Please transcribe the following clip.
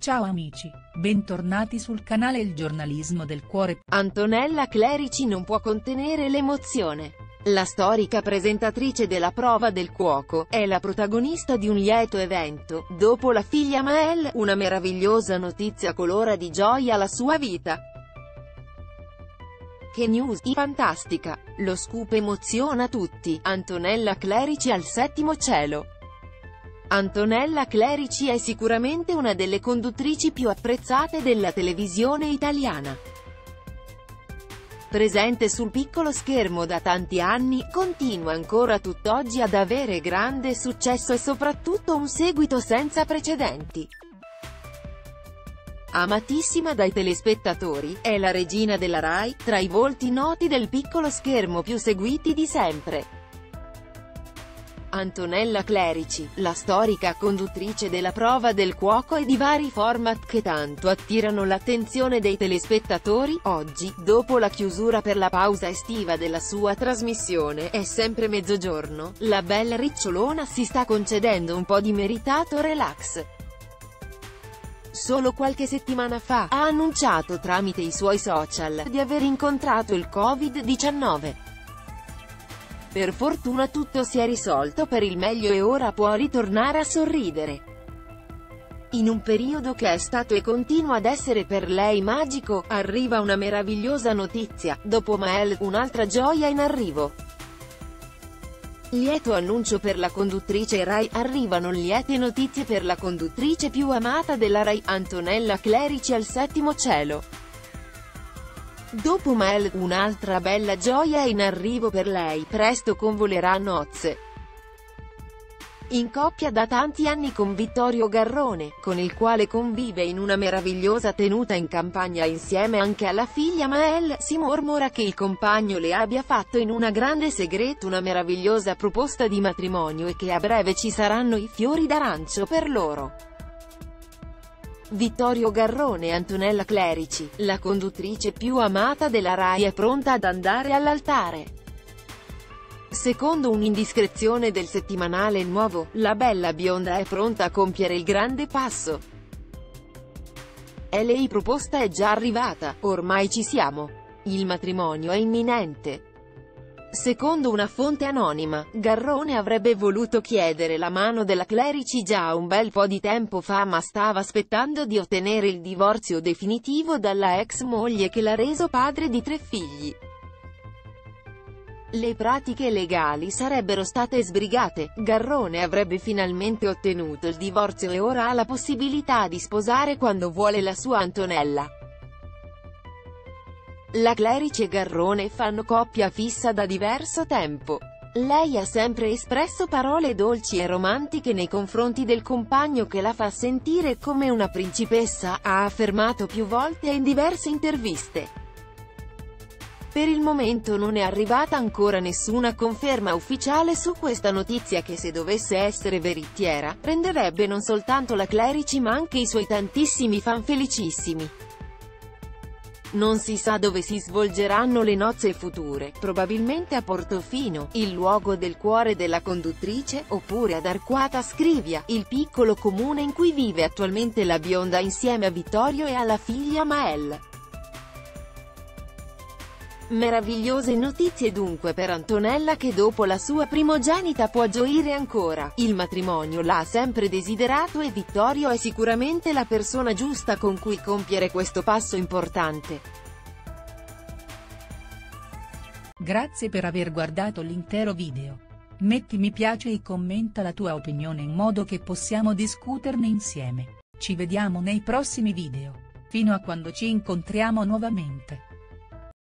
Ciao amici, bentornati sul canale Il Giornalismo del Cuore. Antonella Clerici non può contenere l'emozione. La storica presentatrice della prova del cuoco è la protagonista di un lieto evento. Dopo la figlia Mael, una meravigliosa notizia colora di gioia la sua vita. Che news fantastica! Lo scoop emoziona tutti. Antonella Clerici al settimo cielo. Antonella Clerici è sicuramente una delle conduttrici più apprezzate della televisione italiana. Presente sul piccolo schermo da tanti anni, continua ancora tutt'oggi ad avere grande successo e soprattutto un seguito senza precedenti. Amatissima dai telespettatori, è la regina della Rai, tra i volti noti del piccolo schermo più seguiti di sempre. Antonella Clerici, la storica conduttrice della prova del cuoco e di vari format che tanto attirano l'attenzione dei telespettatori, oggi, dopo la chiusura per la pausa estiva della sua trasmissione È sempre mezzogiorno, la bella ricciolona si sta concedendo un po' di meritato relax. Solo qualche settimana fa, ha annunciato tramite i suoi social, di aver incontrato il Covid-19. Per fortuna tutto si è risolto per il meglio e ora può ritornare a sorridere. In un periodo che è stato e continua ad essere per lei magico, arriva una meravigliosa notizia. Dopo Mael, un'altra gioia in arrivo. Lieto annuncio per la conduttrice Rai, arrivano liete notizie per la conduttrice più amata della Rai, Antonella Clerici al settimo cielo. Dopo Mael, un'altra bella gioia è in arrivo per lei, presto convolerà a nozze. In coppia da tanti anni con Vittorio Garrone, con il quale convive in una meravigliosa tenuta in campagna insieme anche alla figlia Mael, si mormora che il compagno le abbia fatto in una grande segreto una meravigliosa proposta di matrimonio e che a breve ci saranno i fiori d'arancio per loro. Vittorio Garrone e Antonella Clerici, la conduttrice più amata della Rai, è pronta ad andare all'altare. Secondo un'indiscrezione del settimanale Il Nuovo, la bella bionda è pronta a compiere il grande passo. La proposta è già arrivata, ormai ci siamo. Il matrimonio è imminente. Secondo una fonte anonima, Garrone avrebbe voluto chiedere la mano della Clerici già un bel po' di tempo fa, ma stava aspettando di ottenere il divorzio definitivo dalla ex moglie che l'ha reso padre di 3 figli. Le pratiche legali sarebbero state sbrigate, Garrone avrebbe finalmente ottenuto il divorzio e ora ha la possibilità di sposare quando vuole la sua Antonella. La Clerici e Garrone fanno coppia fissa da diverso tempo. Lei ha sempre espresso parole dolci e romantiche nei confronti del compagno che la fa sentire come una principessa, ha affermato più volte e in diverse interviste. Per il momento non è arrivata ancora nessuna conferma ufficiale su questa notizia che, se dovesse essere veritiera, renderebbe non soltanto la Clerici ma anche i suoi tantissimi fan felicissimi. Non si sa dove si svolgeranno le nozze future, probabilmente a Portofino, il luogo del cuore della conduttrice, oppure ad Arquata Scrivia, il piccolo comune in cui vive attualmente la bionda insieme a Vittorio e alla figlia Mael. Meravigliose notizie dunque per Antonella, che dopo la sua primogenita può gioire ancora. Il matrimonio l'ha sempre desiderato e Vittorio è sicuramente la persona giusta con cui compiere questo passo importante. Grazie per aver guardato l'intero video. Metti mi piace e commenta la tua opinione in modo che possiamo discuterne insieme. Ci vediamo nei prossimi video. Fino a quando ci incontriamo nuovamente.